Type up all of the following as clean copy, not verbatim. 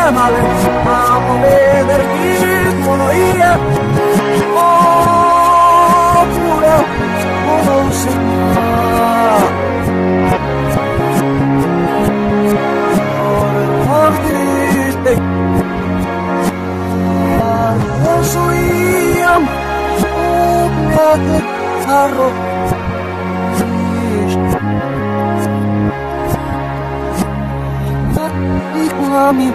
male, amo vederti sono io, oppure non si Arro Ikhlami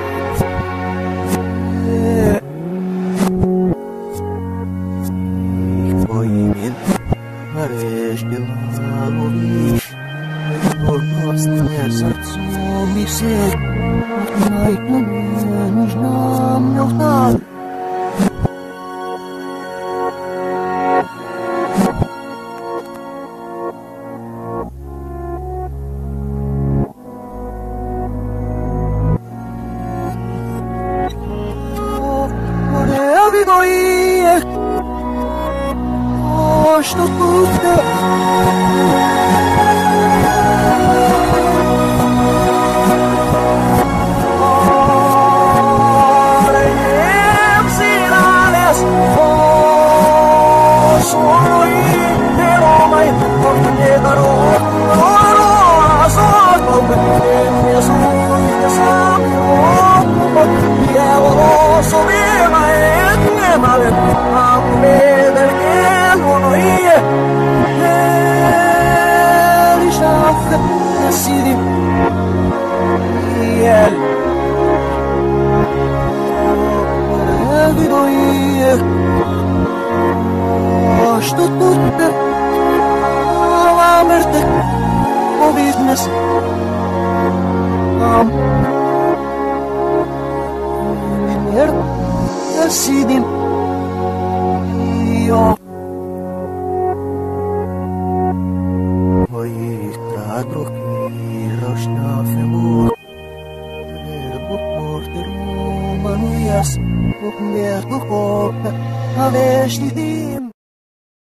Твоими орешкила увидишь Горкостное сердцу бесед Найду мне нужна мне вдаль Что тут Сиди, я виду их, что тут ламерты, бизнес, мир, сидим, я. Buk mer buk op, a vesh di dim.